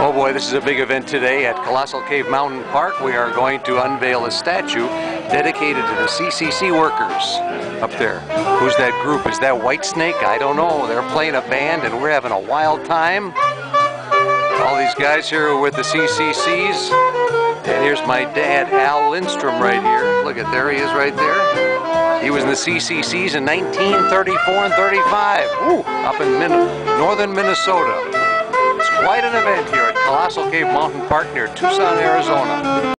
Oh boy, this is a big event today at Colossal Cave Mountain Park. We are going to unveil a statue dedicated to the CCC workers up there. Who's that group? Is that Whitesnake? I don't know. They're playing a band and we're having a wild time. All these guys here are with the CCCs. And here's my dad, Al Lindstrom, right here. Look at, there he is right there. He was in the CCCs in 1934 and 35. Woo, up in northern Minnesota. It's quite an event here at Colossal Cave Mountain Park near Tucson, Arizona.